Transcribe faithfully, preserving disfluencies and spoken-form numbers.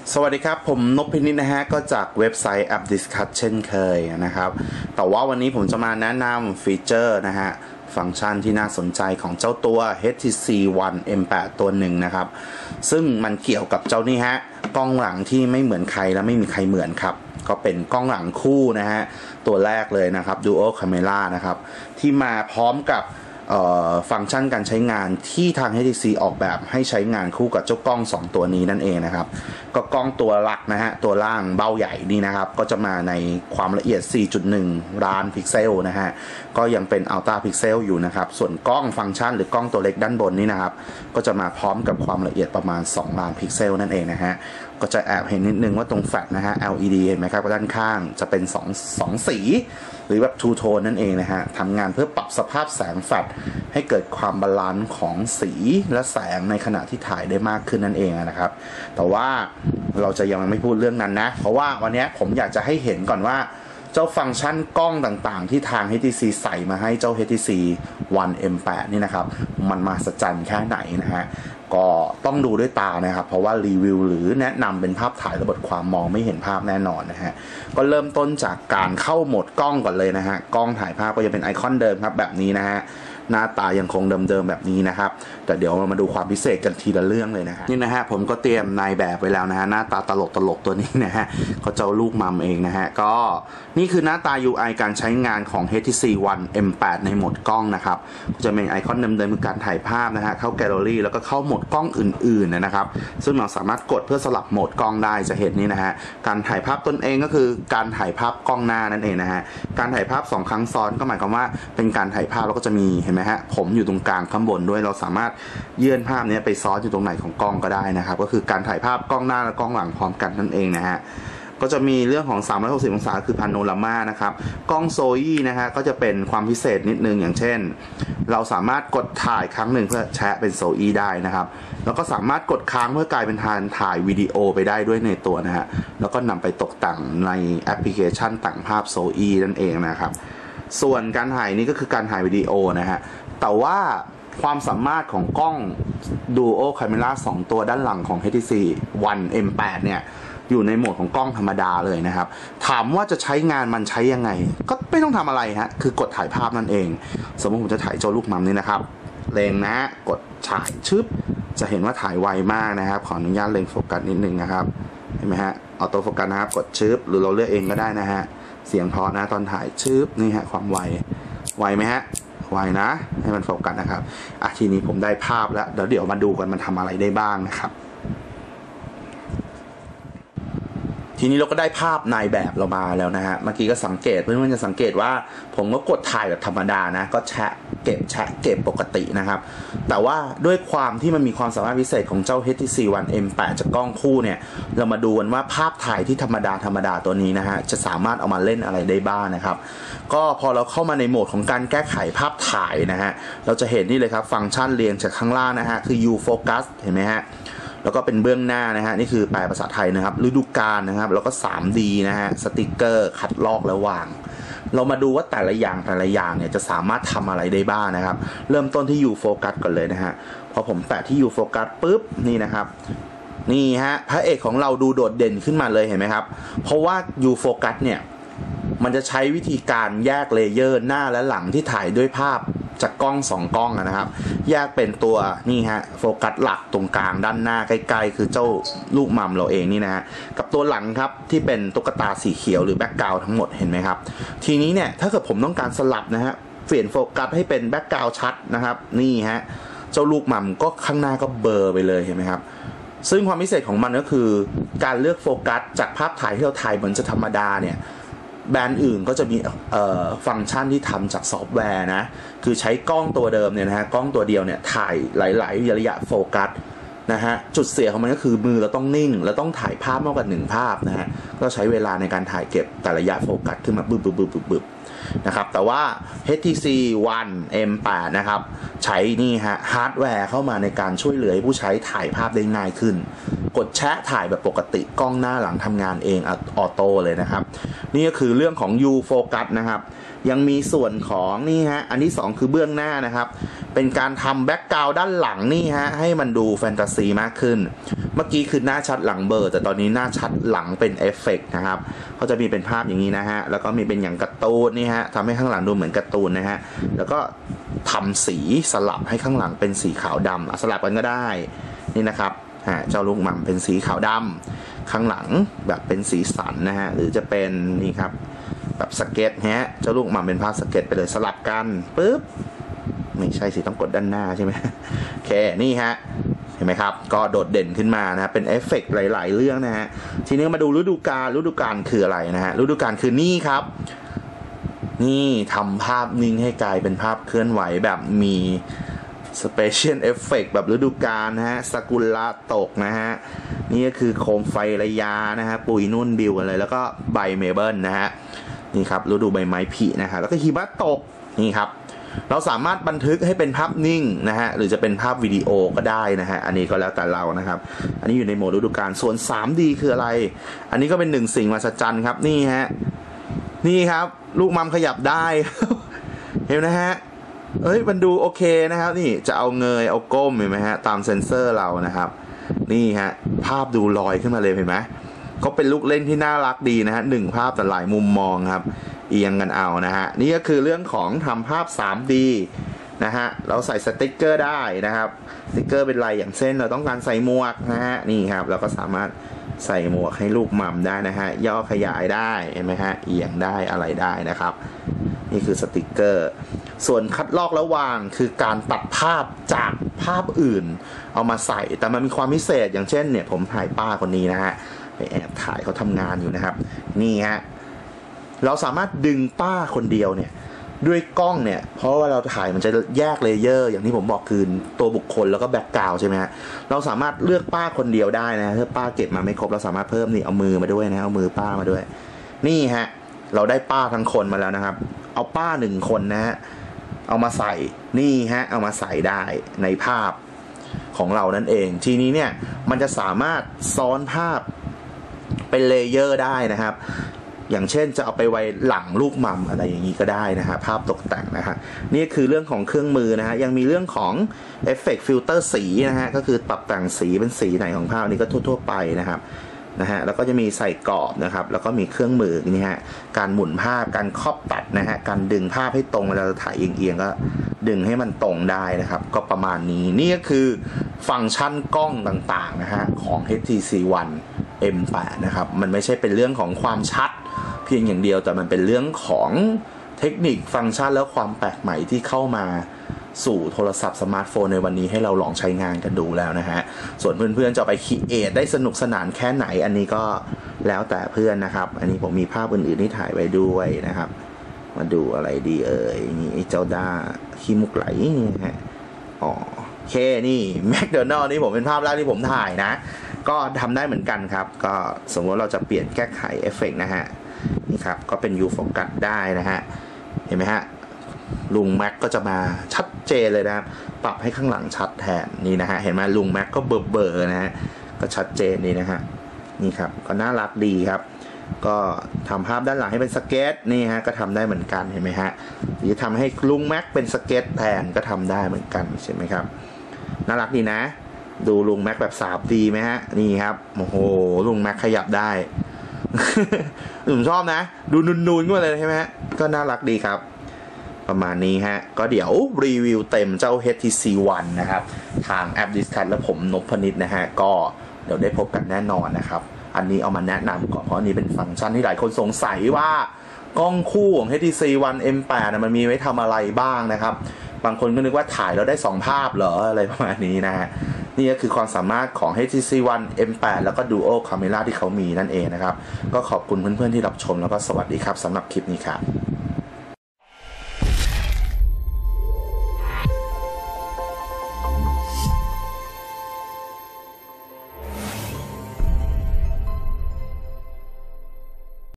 สวัสดีครับผมนพพินิจนะฮะก็จากเว็บไซต์ App Discuss เช่นเคยนะครับแต่ว่าวันนี้ผมจะมาแนะนำฟีเจอร์นะฮะฟังก์ชันที่น่าสนใจของเจ้าตัว เอช ที ซี วัน เอ็ม แปด ตัวหนึ่งนะครับซึ่งมันเกี่ยวกับเจ้านี่ฮะกล้องหลังที่ไม่เหมือนใครและไม่มีใครเหมือนครับก็เป็นกล้องหลังคู่นะฮะตัวแรกเลยนะครับ Dual Camera นะครับที่มาพร้อมกับฟังก์ชันการใช้งานที่ทาง เอช ที ซี ออกแบบให้ใช้งานคู่กับเจ้ากล้องสองตัวนี้นั่นเองนะครับก็กล้องตัวหลักนะฮะตัวล่างเบ้าใหญ่นี่นะครับก็จะมาในความละเอียด สี่จุดหนึ่ง ล้านพิกเซลนะฮะก็ยังเป็นอัลตร้าพิกเซลอยู่นะครับส่วนกล้องฟังก์ชันหรือกล้องตัวเล็กด้านบนนี่นะครับก็จะมาพร้อมกับความละเอียดประมาณสองล้านพิกเซลนั่นเองนะฮะก็จะแอบเห็นนิดนึงว่าตรงแฟลชนะฮะ แอล อี ดี เห็นไหมครับด้านข้างจะเป็น2 2สีหรือแบบทูโทนนั่นเองนะฮะทำงานเพื่อปรับสภาพแสงแฟลชให้เกิดความบาลานซ์ของสีและแสงในขณะที่ถ่ายได้มากขึ้นนั่นเองนะครับแต่ว่าเราจะยังไม่พูดเรื่องนั้นนะเพราะว่าวันนี้ผมอยากจะให้เห็นก่อนว่าเจ้าฟังก์ชันกล้องต่างๆที่ทาง เอช ที ซี ใส่มาให้เจ้า เอช ที ซี วัน เอ็ม แปด นี่นะครับมันมหัศจรรย์แค่ไหนนะฮะก็ต้องดูด้วยตานะครับเพราะว่ารีวิวหรือแนะนำเป็นภาพถ่ายและบทความมองไม่เห็นภาพแน่นอนนะฮะก็เริ่มต้นจากการเข้าโหมดกล้องก่อนเลยนะฮะกล้องถ่ายภาพก็จะเป็นไอคอนเดิมครับแบบนี้นะฮะหน้าตายังคงเดิมๆแบบนี้นะครับแต่เดี๋ยวเรามาดูความพิเศษกันทีละเรื่องเลยนะฮะนี่นะฮะผมก็เตรียมนายแบบไว้แล้วนะฮะหน้าตาตลกตลกตัวนี้นะฮะเขาเจ้าลูกมัมเองนะฮะก็นี่คือหน้าตา ยู ไอ การใช้งานของ เอช ที ซี วัน เอ็ม แปด ในโหมดกล้องนะครับก็จะเป็นไอคอนเดิมๆคือการถ่ายภาพนะฮะเข้าแกลเลอรี่แล้วก็เข้าโหมดกล้องอื่นๆนะครับซึ่งเราสามารถกดเพื่อสลับโหมดกล้องได้จะเห็นนี่นะฮะการถ่ายภาพตนเองก็คือการถ่ายภาพกล้องหน้านั่นเองนะฮะการถ่ายภาพสองครั้งซ้อนก็หมายความว่าเป็นการถ่ายภาพแล้วก็จะมีเห็นไหมฮะผมอยู่ตรงกลางข้างบนด้วยเราสามารถเยื่อนภาพนี้ไปซ้อนอยู่ตรงไหนของกล้องก็ได้นะครับก็คือการถ่ายภาพกล้องหน้าและกล้องหลังพร้อมกันนั่นเองนะฮะก็จะมีเรื่องของสามร้อยหกสิบองศาคือพาโนรามานะครับกล้องโซอี้นะฮะก็จะเป็นความพิเศษนิดนึงอย่างเช่นเราสามารถกดถ่ายครั้งหนึ่งเพื่อแชะเป็นโซอี้ได้นะครับแล้วก็สามารถกดค้างเพื่อกลายเป็นทานถ่ายวิดีโอไปได้ด้วยในตัวนะฮะแล้วก็นำไปตกแต่งในแอปพลิเคชันแต่งภาพโซอี้นั่นเองนะครับส่วนการถ่ายนี้ก็คือการถ่ายวิดีโอนะฮะแต่ว่าความสามารถของกล้อง Dual Camera สองตัวด้านหลังของ เอช ที ซี วัน เอ็ม แปด เนี่ยอยู่ในโหมดของกล้องธรรมดาเลยนะครับถามว่าจะใช้งานมันใช้ยังไงก็ไม่ต้องทำอะไรฮะคือกดถ่ายภาพนั่นเองสมมติผมจะถ่ายเจ้าลูกมัมนี่นะครับเล็งนะกดถ่ายชึบจะเห็นว่าถ่ายไวมากนะครับขออนุญาตเล็งโฟกัสนิดนึงนะครับเห็นไหมฮะออโต้โฟกัสนะครับกดชึบหรือเราเลือกเองก็ได้นะฮะเสียงพอนะตอนถ่ายชึบนี่ฮะความไวไวไหมฮะไวนะให้มันโฟกัสนะครับอ่ะทีนี้ผมได้ภาพแล้วเดี๋ยวเดี๋ยวมาดูกันมันทำอะไรได้บ้างนะครับทีนี้เราก็ได้ภาพนายแบบเรามาแล้วนะฮะเมื่อกี้ก็สังเกตเพื่อนๆจะสังเกตว่าผมก็กดถ่ายแบบธรรมดานะก็แชะเก็บแชะเก็บปกตินะครับแต่ว่าด้วยความที่มันมีความสามารถพิเศษของเจ้า เอช ที ซี วัน เอ็ม แปด จากกล้องคู่เนี่ยเรามาดูกันว่าภาพถ่ายที่ธรรมดาธรรมดาตัวนี้นะฮะจะสามารถเอามาเล่นอะไรได้บ้าง นะครับก็พอเราเข้ามาในโหมดของการแก้ไขภาพถ่ายนะฮะเราจะเห็นนี่เลยครับฟังก์ชันเรียงจากข้างล่างนะฮะคือ U Focus เห็นไหมฮะแล้วก็เป็นเบื้องหน้านะฮะนี่คือแปลภาษาไทยนะครับฤดูกาลนะครับแล้วก็ ทรี ดี นะฮะสติกเกอร์คัดลอกและวางเรามาดูว่าแต่ละอย่างแต่ละอย่างเนี่ยจะสามารถทำอะไรได้บ้าง นะครับเริ่มต้นที่ U Focus ก่อนเลยนะฮะพอผมแตะที่ U Focus ปุ๊บนี่นะครับนี่ฮะพระเอกของเราดูโดดเด่นขึ้นมาเลยเห็นไหมครับเพราะว่า U Focus เนี่ยมันจะใช้วิธีการแยกเลเยอร์หน้าและหลังที่ถ่ายด้วยภาพจากกล้องสองกล้องนะครับแยกเป็นตัวนี่ฮะโฟกัสหลักตรงกลางด้านหน้าใกล้ๆคือเจ้าลูกมัมเราเองนี่นะฮะกับตัวหลังครับที่เป็นตุ๊กตาสีเขียวหรือแบ็กกราวด์ทั้งหมดเห็นไหมครับทีนี้เนี่ยถ้าเกิดผมต้องการสลับนะฮะเปลี่ยนโฟกัสให้เป็นแบ็กกราวด์ชัดนะครับนี่ฮะเจ้าลูกมัมก็ข้างหน้าก็เบลอไปเลยเห็นไหมครับซึ่งความพิเศษของมันก็คือการเลือกโฟกัสจากภาพถ่ายที่เราถ่ายเหมือนจะธรรมดาเนี่ยแบรนด์อื่นก็จะมีฟังก์ชันที่ทำจากซอฟต์แวร์นะคือใช้กล้องตัวเดิมเนี่ยนะฮะกล้องตัวเดียวเนี่ยถ่ายหลายๆระยะโฟกัสนะฮะจุดเสียของมันก็คือมือเราต้องนิ่งแล้วต้องถ่ายภาพมากกว่าหนึ่งภาพนะฮะก็ใช้เวลาในการถ่ายเก็บแต่ระยะโฟกัสขึ้นมาบึบบึบบึบบึบบึบนะครับแต่ว่า เอช ที ซี วัน เอ็ม แปด นะครับใช้นี่ฮะฮาร์ดแวร์เข้ามาในการช่วยเหลือให้ผู้ใช้ถ่ายภาพได้ง่ายขึ้นกดแชะถ่ายแบบปกติกล้องหน้าหลังทำงานเองออโต้เลยนะครับนี่ก็คือเรื่องของ U Focus นะครับยังมีส่วนของนี่ฮะอันที่สองคือเบื้องหน้านะครับเป็นการทำแบ็กกราวด์ด้านหลังนี่ฮะให้มันดูแฟนตาซีมากขึ้นมื่อกี้คือหน้าชัดหลังเบลอแต่ตอนนี้หน้าชัดหลังเป็นเอฟเฟกต์นะครับเขาจะมีเป็นภาพอย่างนี้นะฮะแล้วก็มีเป็นอย่างการ์ตูนนี่ฮะทำให้ข้างหลังดูเหมือนการ์ตูนนะฮะแล้วก็ทำสีสลับให้ข้างหลังเป็นสีขาวดำสลับกันก็ได้นี่นะครับเจ้าลูกหม่ำเป็นสีขาวดำข้างหลังแบบเป็นสีสันนะฮะหรือจะเป็นนี่ครับแบบสเก็ตฮะเจ้าลูกหม่ำเป็นภาพสเก็ตไปเลยสลับกันปุ๊บไม่ใช่สิต้องกดด้านหน้าใช่ไหมโอเคนี่ฮะเห็นไหมครับก็โดดเด่นขึ้นมานะเป็นเอฟเฟกต์หลายๆเรื่องนะฮะทีนี้มาดูฤดูกาลฤดูกาลคืออะไรนะฮะฤดูกาลคือนี่ครับนี่ทำภาพนิ่งให้กลายเป็นภาพเคลื่อนไหวแบบมีสเปเชียลเอฟเฟกต์แบบฤดูกาลนะฮะซากุระตกนะฮะนี่ก็คือโคมไฟระยานะฮะปุยนุ่นบิวอะไรแล้วก็ใบเมเบิลนะฮะนี่ครับฤดูใบไม้ผลินะฮะแล้วก็หิมะตกนี่ครับเราสามารถบันทึกให้เป็นภาพนิ่งนะฮะหรือจะเป็นภาพวิดีโอก็ได้นะฮะอันนี้ก็แล้วแต่เรานะครับอันนี้อยู่ในโหมดฤดูกาลส่วน ทรีดี คืออะไรอันนี้ก็เป็นหนึ่งสิ่งมหัศจรรย์ครับนี่ฮะนี่ครับลูกมัมขยับได้ เห็นนะฮะเอ้ยมันดูโอเคนะครับนี่จะเอาเงยเอาก้มเห็นไหมฮะตามเซ็นเซอร์เรานะครับนี่ฮะภาพดูลอยขึ้นมาเลยเห็นไหมเขาเป็นลูกเล่นที่น่ารักดีนะฮะหนึ่งภาพแต่หลายมุมมองครับเอียงกันเอานะฮะนี่ก็คือเรื่องของทำภาพ ทรีดี นะฮะเราใส่สติ๊กเกอร์ได้นะครับสติ๊กเกอร์เป็นลายอย่างเช่นเราต้องการใส่หมวกนะฮะนี่ครับเราก็สามารถใส่หมวกให้ลูกหม่ำได้นะฮะย่อขยายได้เห็นไหมฮะเอียงได้อะไรได้นะครับนี่คือสติ๊กเกอร์ส่วนคัดลอกระหว่างคือการตัดภาพจากภาพอื่นเอามาใส่แต่มันมีความพิเศษอย่างเช่นเนี่ยผมถ่ายป้าคนนี้นะฮะไปแอบถ่ายเขาทำงานอยู่นะครับนี่ฮะเราสามารถดึงป้าคนเดียวเนี่ยด้วยกล้องเนี่ยเพราะว่าเราถ่ายมันจะแยกเลเยอร์อย่างที่ผมบอกคือตัวบุคคลแล้วก็แบ็กกราวด์ใช่ไหมฮะเราสามารถเลือกป้าคนเดียวได้นะถ้าป้าเก็บมาไม่ครบเราสามารถเพิ่มนี่เอามือมาด้วยนะเอามือป้ามาด้วยนี่ฮะเราได้ป้าทั้งคนมาแล้วนะครับเอาป้าหนึ่งคนนะฮะเอามาใส่นี่ฮะเอามาใส่ได้ในภาพของเรานั่นเองทีนี้เนี่ยมันจะสามารถซ้อนภาพเป็นเลเยอร์ได้นะครับอย่างเช่นจะเอาไปไว้หลังลูกมัมอะไรอย่างนี้ก็ได้นะฮะภาพตกแต่งนะฮะนี่คือเรื่องของเครื่องมือนะฮะยังมีเรื่องของเอฟเฟกต์ฟิลเตอร์สีนะฮะก็คือปรับแต่งสีเป็นสีไหนของภาพนี้ก็ทั่วๆไปนะครับนะฮะแล้วก็จะมีใส่กรอบนะครับแล้วก็มีเครื่องมือนี่ฮะการหมุนภาพการครอบตัดนะฮะการดึงภาพให้ตรงเวลาเราถ่ายเอียงๆก็ดึงให้มันตรงได้นะครับก็ประมาณนี้นี่ก็คือฟังก์ชันกล้องต่างๆนะฮะของ เอช ที ซี วัน เอ็ม แปด นะครับมันไม่ใช่เป็นเรื่องของความชัดเพียงอย่างเดียวแต่มันเป็นเรื่องของเทคนิคฟังก์ชันแล้วความแปลกใหม่ที่เข้ามาสู่โทรศัพท์สมาร์ทโฟนในวันนี้ให้เราลองใช้งานกันดูแล้วนะฮะส่วนเพื่อนๆจะไปคิดเอทได้สนุกสนานแค่ไหนอันนี้ก็แล้วแต่เพื่อนนะครับอันนี้ผมมีภาพอื่นๆที่ถ่ายไว้ด้วยนะครับมาดูอะไรดีเอ่ยนี่เจ้าด้าขี้มุกไหลนี่ฮะอ๋อโอเคนี่แมคโดนัลด์นี่ผมเป็นภาพแรกที่ผมถ่ายนะก็ทำได้เหมือนกันครับก็สมมติเราจะเปลี่ยนแก้ไขเอฟเฟกต์นะฮะนี่ครับก็เป็น U Focus ได้นะฮะเห็นไหมฮะลุงแม็กก็จะมาชัดเจนเลยนะครับปรับให้ข้างหลังชัดแทนนี่นะฮะเห็นไหมลุงแม็กก็เบอร์เบอร์นะฮะก็ชัดเจนนี่นะฮะนี่ครับก็น่ารักดีครับก็ทำภาพด้านหลังให้เป็นสเก็ตนี่ฮะก็ทำได้เหมือนกันเห็นไหมฮะหรือทำให้ลุงแม็กเป็นสเก็ตแทนก็ทำได้เหมือนกันใช่ไหมครับน่ารักดีนะดูลุงแม็กแบบสาบดีไหมฮะนี่ครับโอ้โหลุงแม็กขยับได้ ผมชอบนะดูนูนๆก็เลยใช่ไหมฮะก็น่ารักดีครับประมาณนี้ฮะก็เดี๋ยวรีวิวเต็มเจ้า เอช ที ซี วัน นะครับทางแอป Discuss และผมนพนิชนะฮะก็เดี๋ยวได้พบกันแน่นอนนะครับอันนี้เอามาแนะนำก่อนเพราะอันนี้เป็นฟังก์ชันที่หลายคนสงสัยว่ากล้องคู่ของ เอช ที ซี วัน เอ็ม แปด นะมันมีไว้ทำอะไรบ้างนะครับบางคนก็นึกว่าถ่ายแล้วได้สองภาพเหรออะไรประมาณนี้นะฮะนี่ก็คือความสามารถของ เอช ที ซี วัน เอ็ม แปด แล้วก็ Duo Camera ที่เขามีนั่นเองนะครับก็ขอบคุณเพื่อนๆที่รับชมแล้วก็สวัสดีครับสำหรับคลิปนี้ครับ